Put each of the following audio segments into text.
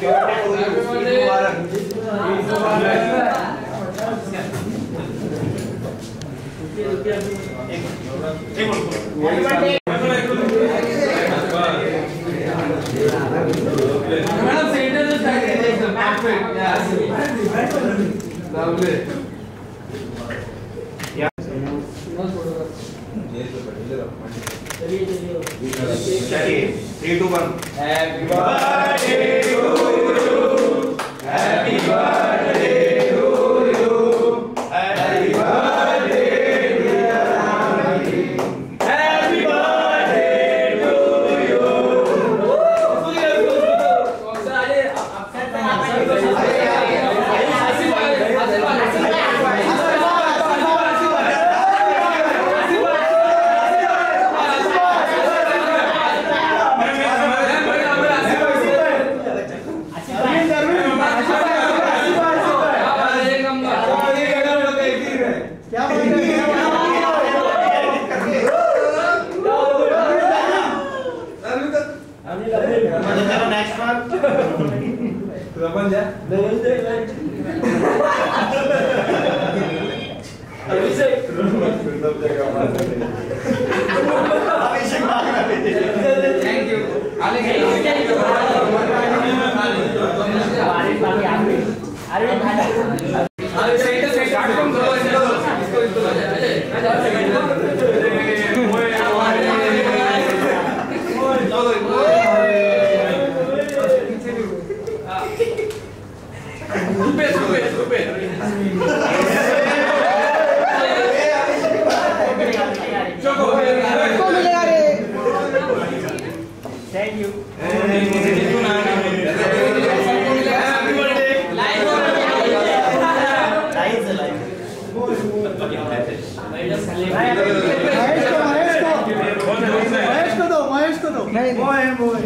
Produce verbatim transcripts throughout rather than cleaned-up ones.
चलिए three two one Happy birthday to you Happy birthday to you Happy birthday dear Rani Happy birthday to you next one Raman ja Abhishek thank you Super, super, super. Choco, thank you. Mahesh को दो महेश को दो नहीं मोए मोए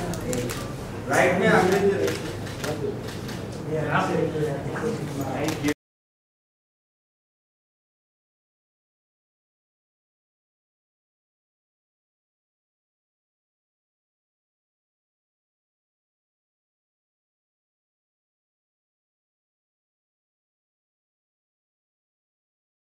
right में